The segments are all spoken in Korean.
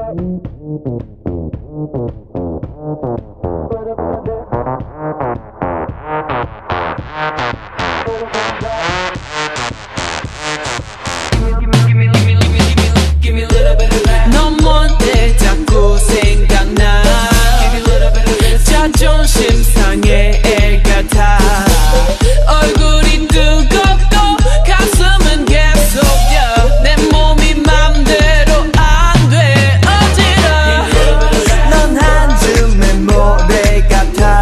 넌 뭔데 자꾸 생각나. 자존심 상해 애 같아. 얼굴이 뜨겁고 가슴은 계속 뛰어. 내 몸이 맘대로 안 돼 어지러워. 넌 한 줌의 모래 같아.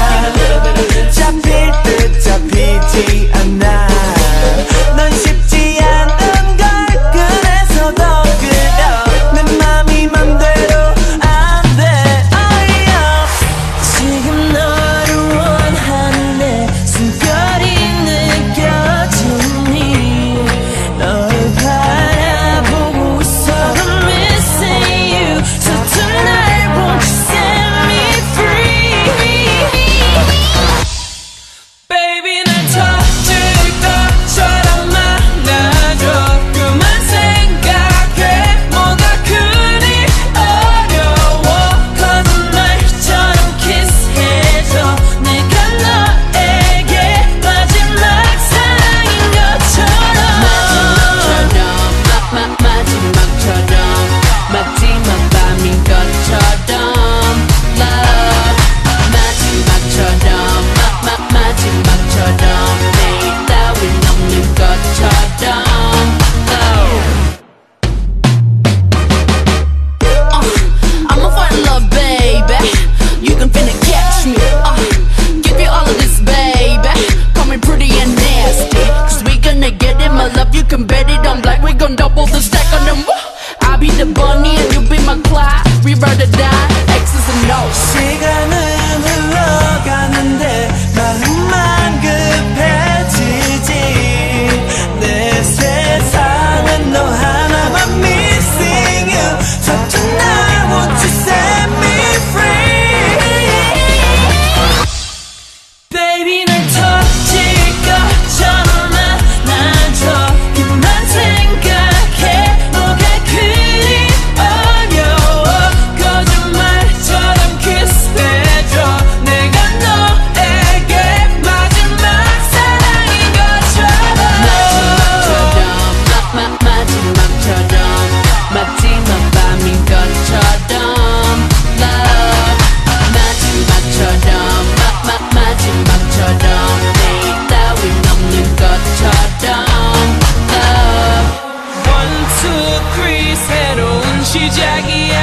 잡힐 듯 잡히지 않아. 넌 쉽지 않은 걸 그래서 더 그려. 내 맘이 맘대로 안 돼. 지금 너를 원하는 내 숨결이 느껴지니. 너를 바라보고 있어. I'm missing you. So tonight won't you set me free. Baby 날 터질 것처럼 말아줘. 그만 생각해. 뭐가 그리 어려워. 거짓말처럼 키스해줘. 내가 너에게 마지막 사랑인 것처럼. 마지막처럼 마지막 밤인 것처럼. Love 마지막처럼 마지막처럼 내일 따윈 없는 것처럼. I'ma fall in love, baby. You can finna catch me. Give you all of this, baby. Call me pretty and nasty, 'cause we gonna get it, my love. You can bet it on black. We gon' double the stack on them. I'll be the bunny and you be my Clyde. We ride or die, X's and O's. 시간은 흘러가는데 마음만 급해지지. 내 세상은 너 하나만 missing you. So tonight won't you set me free. Baby 날 터질 것처럼 안아줘. 그만 생각해. 뭐가 그리 어려워. 거짓말처럼 키스해줘. 내가 너에게 마지막 사랑인 것처럼. 마지막처럼 마지막 밤인 것처럼. Love 마지막처럼 마지막처럼 내일 따윈 없는 것처럼. Love 1, 2, 3 새로운 시작이야.